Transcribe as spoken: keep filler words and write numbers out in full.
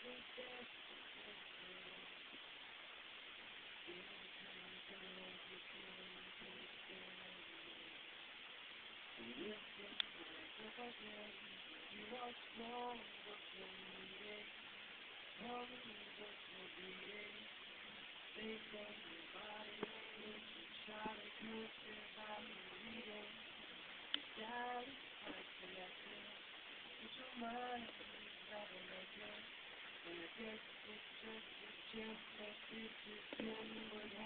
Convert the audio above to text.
And I guess it's just a chance that this is